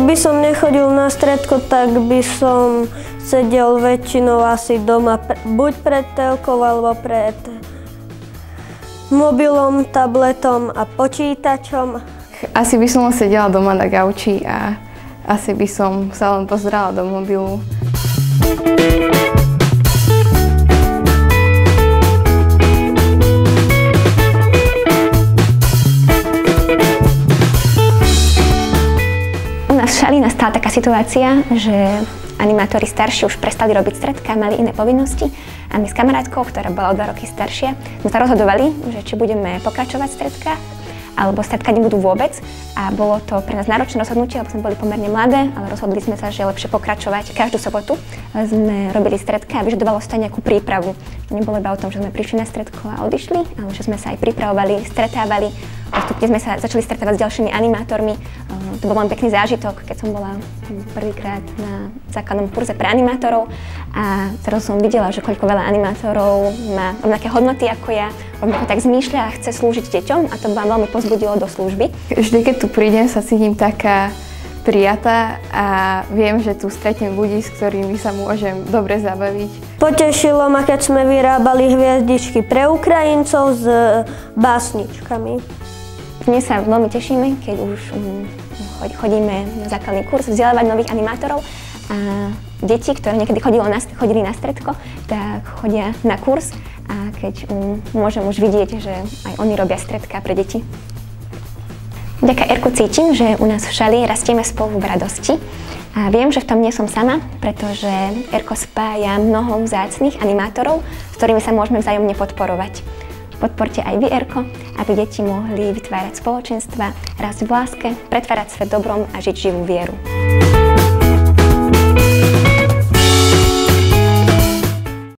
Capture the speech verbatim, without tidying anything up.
by som nechodil na stredko, tak by som sedel väčšinou asi doma, buď pred telkou, alebo pred mobilom, tabletom a počítačom. Asi by som sedela doma na gauči a asi by som sa len pozerala do mobilu. U nás v Šali nastala taká situácia, že animátori starší už prestali robiť stredka, mali iné povinnosti a my s kamarátkou, ktorá bola o dva roky staršia, sme sa rozhodovali, že či budeme pokračovať v stredkách, alebo stredka nebudú vôbec. A bolo to pre nás náročné rozhodnutie, lebo sme boli pomerne mladé, ale rozhodli sme sa, že je lepšie pokračovať. Každú sobotu sme robili stredka a vyžadovalo sa nejakú prípravu. Nebolo iba o tom, že sme prišli na stredko a odišli, ale že sme sa aj pripravovali, stretávali. Postupne sme sa začali stretávať s ďalšími animátormi. To bol len pekný zážitok, keď som bola prvýkrát na základnom kurze pre animátorov a teraz som videla, že koľko veľa animátorov má rovnaké hodnoty ako ja, rovnako tak zmýšľa a chce slúžiť deťom a to ma veľmi povzbudilo do služby. Vždy, keď tu prídem, sa cítim taká prijatá a viem, že tu stretnem ľudí, s ktorými sa môžem dobre zabaviť. Potešilo ma, keď sme vyrábali hviezdičky pre Ukrajincov s básničkami. Dnes sa veľmi tešíme, keď už chodíme na základný kurz vzdelávať nových animátorov a deti, ktoré niekedy chodili na, chodili na stredko, tak chodia na kurz a keď um, môžem už vidieť, že aj oni robia stredka pre deti. Vďaka Erku cítim, že u nás v Šali rastieme spolu v radosti a viem, že v tom nie som sama, pretože Erko spája mnoho vzácnych animátorov, s ktorými sa môžeme vzájomne podporovať. Podporte aj vy, Erko, aby deti mohli vytvárať spoločenstva, rásť v láske, pretvárať svet dobrom a žiť živú vieru.